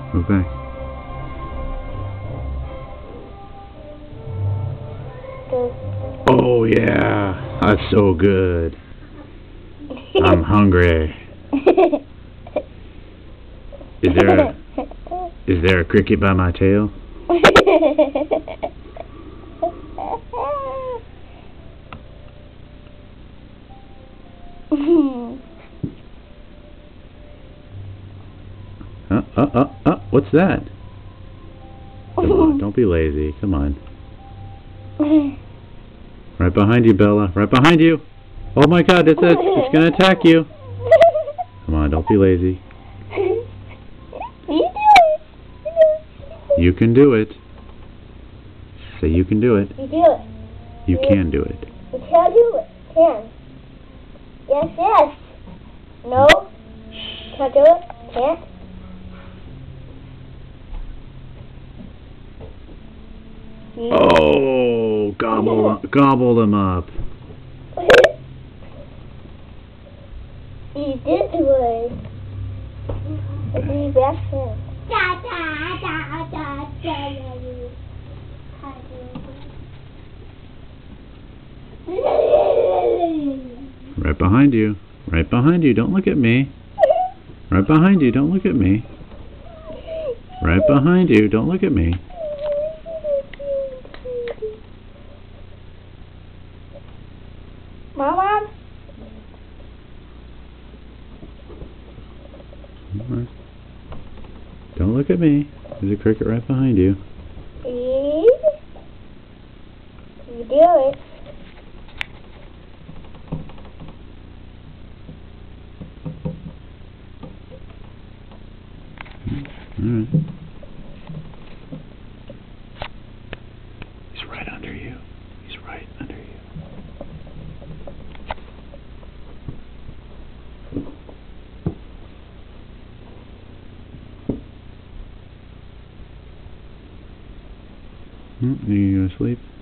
Move back. Oh yeah, that's so good. I'm hungry. Is there a cricket by my tail? What's that? Come on, don't be lazy. Come on. Right behind you, Bella. Right behind you. Oh my God, it's gonna attack you. Come on, don't be lazy. You can do it. Say you can do it. You do it. You can do it. You can do it. Can. Yes, yes. No. Can't do it. Can't. Oh, gobble them up. You did do it. It's your best friend. Right behind you. Right behind you. Don't look at me. Right behind you. Don't look at me. Right behind you. Don't look at me. Mama? Don't look at me. There's a cricket right behind you. You do it. Alright. He's right under you. He's right under you. Are you gonna sleep?